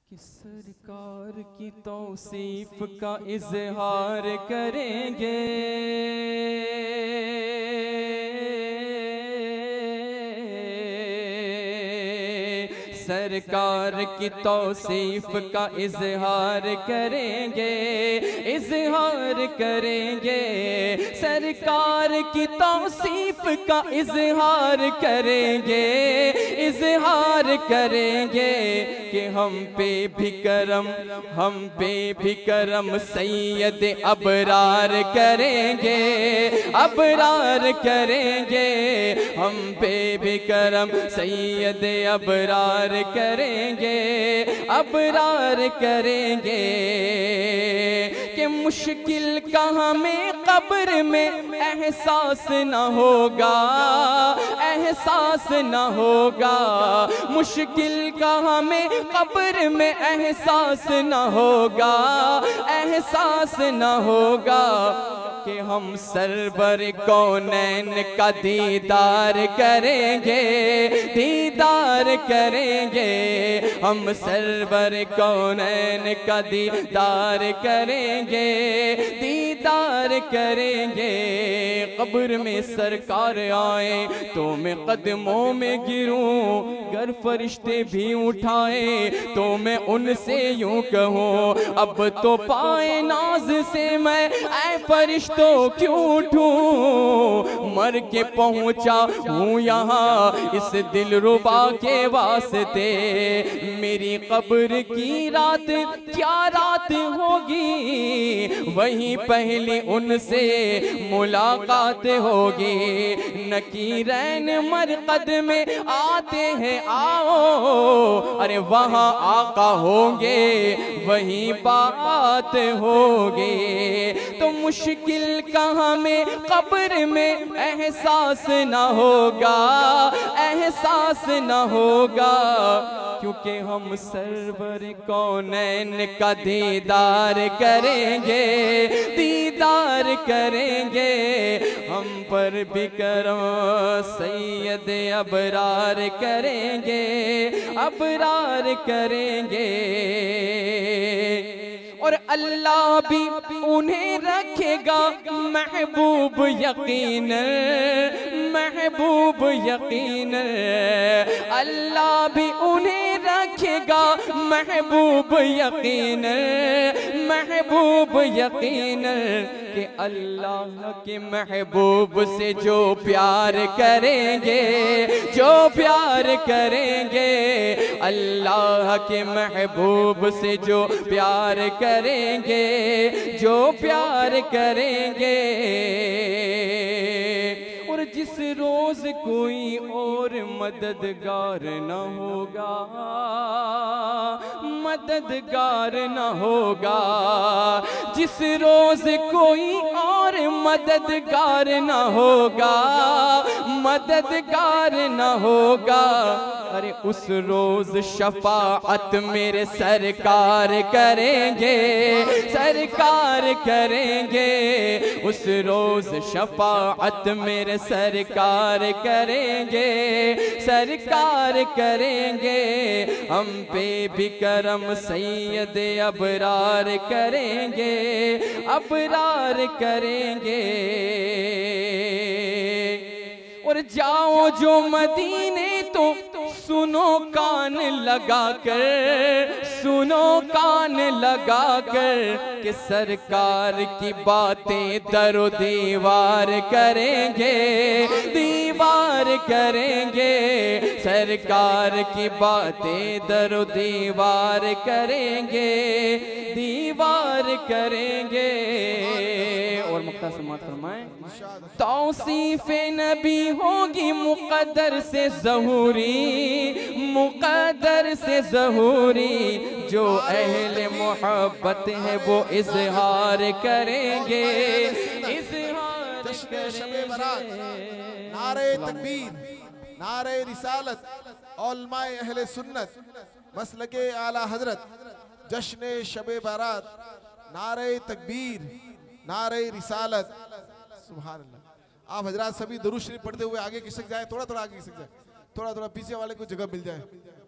कि सरकार की तौसीफ का इजहार करेंगे। सरकार की तौसीफ का इजहार करेंगे, इजहार करेंगे। सरकार की तौसीफ का इजहार करेंगे, इजहार करेंगे कि हम पे भी करम, हम पे भी करम सैयद अबरार करेंगे, अबरार करेंगे। हम पे भी करम सैयद अबरार करेंगे, अबरार करेंगे। कि मुश्किल का हमें कब्र में एहसास न होगा, एहसास न होगा। मुश्किल का हमें कब्र में एहसास न होगा, एहसास न होगा। कि हम सरवर कौनैन का दीदार करेंगे, दीदार करेंगे। हम सरवर कौनैन का दीदार करेंगे, दीदार करेंगे। कब्र में सरकार आए तो मैं कदमों में गिरूं, गर फरिश्ते भी उठाए तो मैं उनसे यूं कहूं, अब तो पाए नाज से मैं ऐ फरिश्तों क्यों उठूं। मर के पहुंचा हूँ यहाँ इस दिलरुबा के वास्ते। मेरी कब्र की रात क्या रात होगी, वहीं पहली उनसे मुलाकात होगी। नकीरैन मरकद में आते हैं आओ, अरे वहाँ आका होंगे वहीं बात होगी। तो मुश्किल का हमें कब्र में एहसास न होगा, एहसास न होगा। क्योंकि हम सरवर कौनैन का दीदार करेंगे, दीदार करेंगे। हम पर भी करम सैयद अबरार करेंगे, अबरार करेंगे। और अल्लाह भी उन्हें रखेगा महबूब यकीन, महबूब यकीन। अल्लाह भी उन्हें रखेगा महबूब यकीन, महबूब यकीन। कि अल्लाह के महबूब से जो प्यार करेंगे, जो प्यार करेंगे। अल्लाह के महबूब से जो प्यार करेंगे, जो प्यार करेंगे। और जिस रोज कोई और मददगार न होगा, मददगार न होगा। जिस रोज कोई और मददगार न होगा, मददगार न होगा। अरे उस रोज शफाअत मेरे सरकार करेंगे, सरकार करेंगे। उस रोज शफाअत मेरे सरकार करेंगे, सरकार करेंगे। हम पे भी करम सैयद अबरार करेंगे, अबरार करेंगे। और जाओ जो मदीने तो सुनो कान लगा कर, सुनो कान लगा कर। कि सरकार की बातें दरो दीवार करेंगे, दीवार करेंगे। सरकार की बातें दरो दीवार करेंगे, दीवार करेंगे। और मुक्ता समात फरमाएं। तौसीफ़े नबी होगी मुक़द्दर से ज़हूरी, मुक़द्दर से ज़हूरी। जो अहले मोहब्बत है वो इज़हार करेंगे, इज़हार करेंगे। नारे तकबीर, नारे रिसालत, उलमाए अहले सुन्नत, मसलके आला हजरत, जश्न शबे बारात। नारे तकबीर, नारे रिसालत। सुभान अल्लाह। आप हजरात सभी दुरूद शरीफ पढ़ते हुए आगे खिसक जाए, थोड़ा थोड़ा आगे खिसक जाए, थोड़ा थोड़ा पीछे वाले को जगह मिल जाए।